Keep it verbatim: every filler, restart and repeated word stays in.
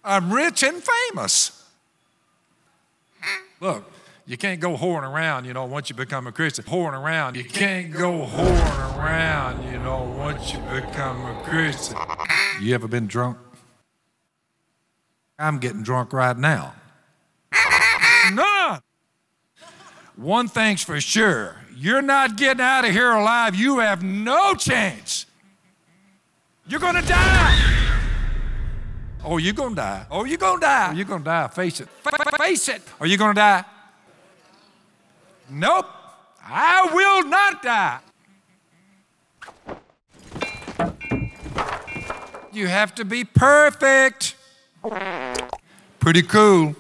I'm rich and famous. Look, you can't go whoring around, you know, once you become a Christian. Whoring around, you can't go whoring around, you know, once you become a Christian. You ever been drunk? I'm getting drunk right now. None. One thing's for sure, you're not getting out of here alive. You have no chance. You're gonna die. Oh, you're gonna die. Oh, you're gonna die. Oh, you're gonna die, face it. F face it. Are you gonna die? Nope, I will not die. You have to be perfect. Pretty cool.